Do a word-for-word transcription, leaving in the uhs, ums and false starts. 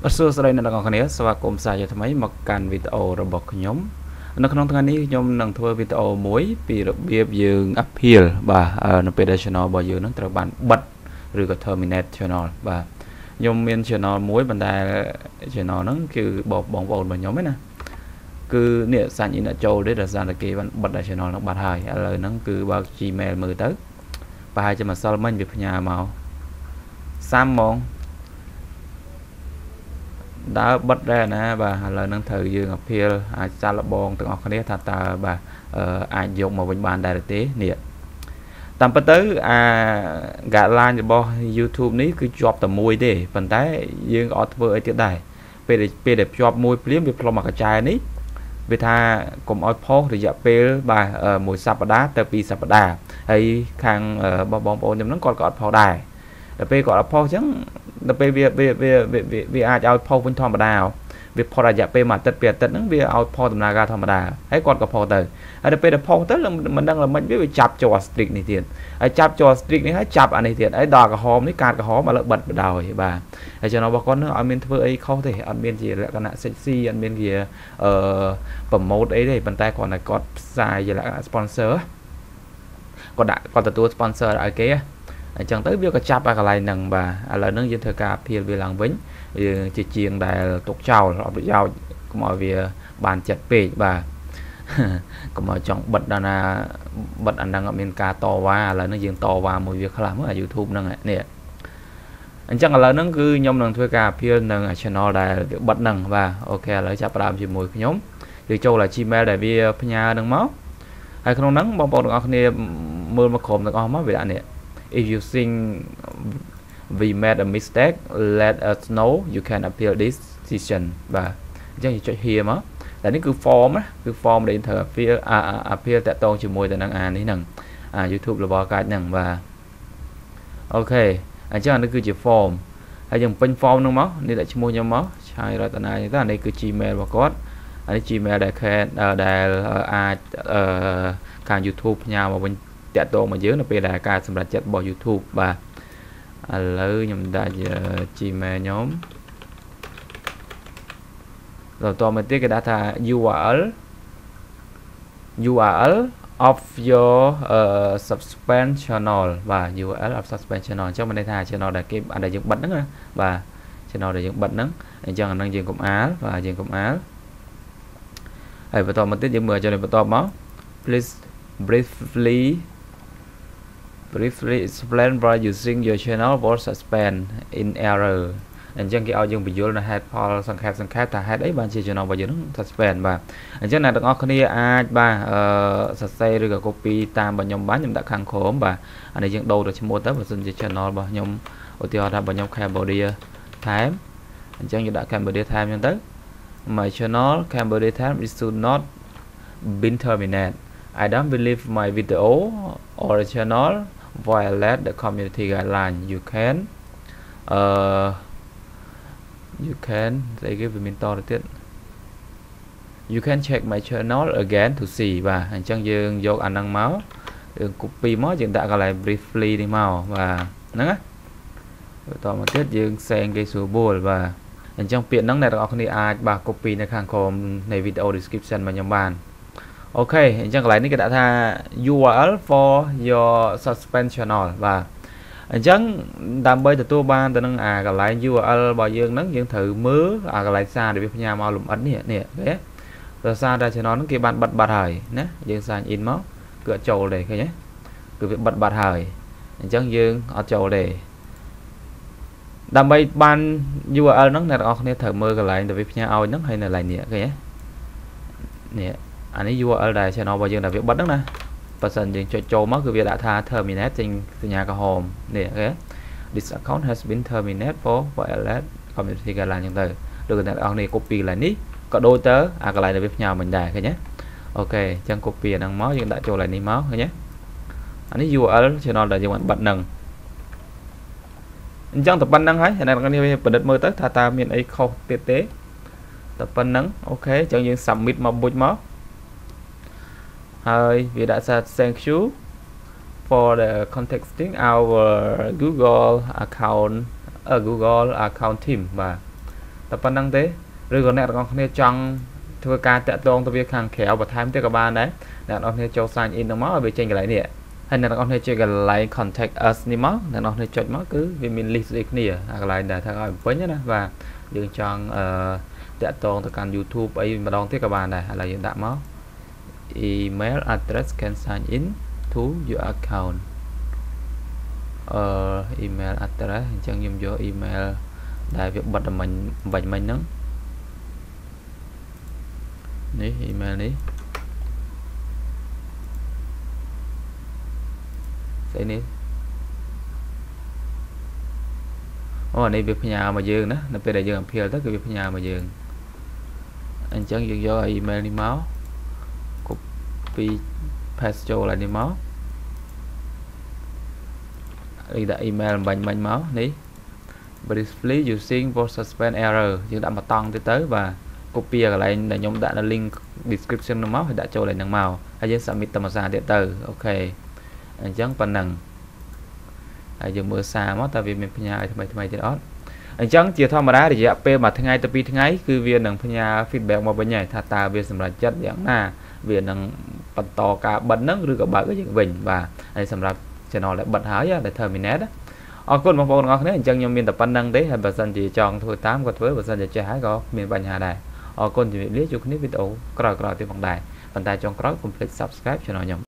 សួស្តីអ្នកទាំងអស់គ្នាស្វាគមន៍សាជាថ្មីមកកាន់វីដេអូរបស់ខ្ញុំនៅក្នុងថ្ងៃនេះខ្ញុំនឹងធ្វើវីដេអូមួយពីរបៀបយើង appeal បាទនៅពេលដែល channel របស់យើងនឹងត្រូវបានបិទឬក៏ terminate channel បាទខ្ញុំមាន channel មួយប៉ុន្តែ channel ហ្នឹងគឺបងបងប្អូនរបស់ខ្ញុំឯណាគឺនេះសាច់អ៊ីនចូលទេដោយសារតែគេបានបិទ channel ហ្នឹងបាត់ហើយឥឡូវហ្នឹងគឺបើក Gmail មើលទៅប្រហែលជាម្សិលមិញវាផ្ញើមកសាំហ្មងដើរបិទដែរណាបាទឥឡូវហ្នឹងត្រូវយើងអភិលអាចសាឡបងទាំងអស់គ្នាថាតើបាទអាចយកមកវិញបានដែរទេនេះតាមពិតទៅអា guideline របស់ YouTube នេះគឺជាប់តែមួយទេប៉ុន្តែយើងអត់ធ្វើអីទៀតដែរពេលពេលដែលជាប់មួយភ្លាមវាផ្លុំមកកញ្ចែនេះវាថាកុំឲ្យផុសរយៈពេលបាទមួយសប្តាហ៍ទៅពីរសប្តាហ៍ហើយខាងបងប្អូនខ្ញុំហ្នឹងគាត់ក៏អត់ផុសដែរដល់ពេលគាត់អត់ផុសអញ្ចឹងដល់ពេលវាវាវាវាអាចឲ្យផុសវិញធម្មតាវាផុសរយៈពេលមួយអាទិត្យពីរអាទិត្យហ្នឹងវាឲ្យផុសដំណើរការធម្មតាហើយគាត់ក៏ផុសទៅហើយដល់ពេលដែលផុសទៅមិនដឹងល្មិចវាវាចាប់ចូល strict នេះទៀតហើយចាប់ចូល strict នេះហើយចាប់អានេះទៀតហើយដល់ក្រហមនេះកាតក្រហមឥឡូវបិទបដោយបាទហើយចំណុចរបស់គាត់នឹងអត់មានធ្វើអីខុសទេអត់មានជាលក្ខណៈ sexy អត់មានជាអឺ promote អីទេប៉ុន្តែគ្រាន់តែគាត់ផ្សាយជាលក្ខណៈ sponsor គាត់ដាក់គាត់ទទួល sponsor ឲ្យគេអញ្ចឹងទៅវាក៏ចាប់អាកន្លែងហ្នឹងបាទឥឡូវហ្នឹងយើងធ្វើការភៀលវាឡើងវិញយើងជាជាងដែលទុកចោលអត់ប្រយោជន៍កុំឲ្យវាបានចិត្តពេកបាទកុំឲ្យចង់បិទដល់ណាបិទអាហ្នឹងអត់មានការតវ៉ាឥឡូវហ្នឹងយើងតវ៉ាមួយវាខ្លះមើលអា YouTube ហ្នឹងនេះអញ្ចឹងឥឡូវហ្នឹងគឺខ្ញុំនឹងធ្វើការភៀលនឹង channel ដែលវាបិទហ្នឹងបាទអូខេឥឡូវចាប់ផ្ដើមជាមួយខ្ញុំយើងចូលដល់ Gmail ដែលវាផ្ញើហ្នឹងមកហើយក្នុងហ្នឹងបងប្អូនទាំងអស់គ្នាមើលមកក្រុមទាំងអស់មកវាដាក់នេះIf you think we made a mistake, let us know. You can appeal this decision. បាទអញ្ចឹងចុច here មកតែនេះគឺ form ណាគឺ form ដែលត្រូវ appeal appeal តាក់ទងជាមួយទៅនឹងអានេះហ្នឹងអា YouTube របស់កាច់ហ្នឹងបាទអូខេអញ្ចឹងនេះគឺជា form ហើយយើងពេញ form ហ្នឹងមកនេះដាក់ឈ្មោះខ្ញុំមកឆាយរតនានេះទៅអានេះគឺ Gmail របស់គាត់អានេះ Gmail ដែលដែលអាចខាង YouTube ផ្ញើមកវិញតាក់ទងមកយើងនៅពេលដែលការសម្រេចចិត្តរបស់ YouTube បាទឥឡូវខ្ញុំដាក់ Gmail ខ្ញុំដល់តមកទៀតគេដាក់ថា U R L U R L of your uh, suspend channel បាទ U R L of suspend channel អញ្ចឹងមានន័យថា channel ដែលគេដែលយើងបិទហ្នឹងណាបាទ channel ដែលយើងបិទហ្នឹងអញ្ចឹងអាហ្នឹងយើងកុំអាលបាទយើងកុំអាលហើយបន្តមកទៀតយើងមើលចំណុចបន្តមក please briefly briefly explain why using your channel was suspend in error អញ្ចឹងគេឲ្យយើងបញ្យល់នៅហេតុផលសង្ខេបសង្ខេបថាហេតុអីបានជា channel របស់យើងនឹង suspend បាទអញ្ចឹងអ្នកទាំងអស់គ្នាអាចបាទអឺសរសេរឬក៏ copy តាមរបស់ខ្ញុំបានខ្ញុំដាក់ខាងក្រោមបាទអានេះយើងដូរទៅឈ្មោះទៅបើសិនជា channel របស់ខ្ញុំឧទាហរណ៍ថារបស់ខ្ញុំ Cambodia Time អញ្ចឹងយើងដាក់ Cambodia Time អញ្ចឹងទៅ my channel Cambodia Time is should not been terminated I don't believe my video or the channel violate the community guideline. You can, uh, you can. They give me it. You can check my channel again to see. Và anh chăng dương vô anh năng máu, dương copy máu dương đã gọi là briefly đi màu và nó á. Rồi một tiết dương xem cái số buồn và anh chăng biển nắng này là không đi ai bà copy này khang khom này video description mà nhóm bàn. Ok, anh chăng lại ní cái đã tha U R L for your suspend channel và anh chăng đam bây từ tua ban từ năng à cái lại U R L bao dương nắng dương thử mớ à cái lại xa để biết nhà mau lụm ấn nè nè đấy rồi xa ra cho nó nó kia bạn bật bật hời nè dương sang in máu cửa trầu để cái nhé cứ việc bật bật hời anh chăng dương ở trầu để đam bây ban U R L nó này ở này thử mơ cái lại để biết nhà ao nó hay là lại nè cái nhé nè anh ấy U R L đây channel bao giờ là việc bắt đó nè person dừng cho châu mất cứ việc đã tha terminate trên nhà cái home nè cái this account has been terminated for violate community guideline như thế được người ta này copy lại ní có đôi tớ à cái lại là việc nhà mình đài cái nhé ok chân copy đang máu nhưng đã cho lại ní máu thôi nhé anh ấy U R L channel là dùng bật nâng trong tập ban năng ấy này là cái bật đất mơ tới tha ta miền ấy không tiết tế tập ban nắng ok chẳng những submit mà bút máu Hi, we đã thank you for the contacting our Google account, uh, Google account team và តែប៉ុណ្្នឹងទេឬក៏អ្នកទាំងអស់គ្នាចង់ធ្វើការតាក់ទងទៅវាខាងក្រៅបន្ថែមទៀតក៏បានដែរអ្នកទាំងអស់គ្នាចូល sign in ទៅមកឲ្យវាចេញកន្លែងនេះហើយអ្នកទាំងអស់គ្នាចុចកន្លែង contact us នេះមកអ្នកទាំងអស់គ្នាចុចមកគឺវាមាន list ដូចគ្នាអាកន្លែងដែលថាឲ្យពេញណាបាទយើងចង់អឺតាក់ទងទៅកាន់ YouTube អីម្ដងទៀតក៏បានដែរឥឡូវយើងដាក់មក email address can sign in to your account អឺ email address អញ្ចឹងខ្ញុំយក email ដែលវាបិទតែមិញបាញ់មិញហ្នឹងនេះ email នេះស្អីនេះអូនេះវាផ្ញើមកយើងណានៅពេលដែលយើងអំភាលទៅគឺវាផ្ញើមកយើងអញ្ចឹងយើងយក email នេះមក copy paste ចូលlạiនេះមកនេះដាក់ email បាញ់មិញមកនេះ briefly using for suspend error យើងដាក់មកតង់ទៅទៅបាទ copy កន្លែងដែលខ្ញុំដាក់នៅ link description នោះមកហើយដាក់ចូលlạiហ្នឹងមកហើយយើង submit ទៅមួយសារទៀតទៅអូខេអញ្ចឹងប៉ុណ្ណឹងហើយយើងមើលសារមកតើវាមានផ្ញើឲ្យថ្មីថ្មីទៀតអត់អញ្ចឹងជាធម្មតារយៈពេលមួយថ្ងៃទៅពីរថ្ងៃគឺវានឹងផ្ញើ feedback មកវិញហើយថាតើវាសម្រេចចិត្តយ៉ាងណាវានឹងបន្តការបិទហ្នឹងឬក៏បើកយើងវិញបាទហើយសម្រាប់ channel ដែលបិទហើយដែល terminate អរគុណបងប្អូនទាំងអស់គ្នាអញ្ចឹងខ្ញុំមានតែប៉ុណ្្នឹងទេហើយបើសិនជាចង់ធ្វើតាមក៏ធ្វើបើសិនជាចេះហើយក៏មានបញ្ហាដែរអរគុណជំរាបលាជួបគ្នាវីដេអូក្រោយៗទៀតផងដែរប៉ុន្តែចុងក្រោយកុំភ្លេច subscribe channel ខ្ញុំ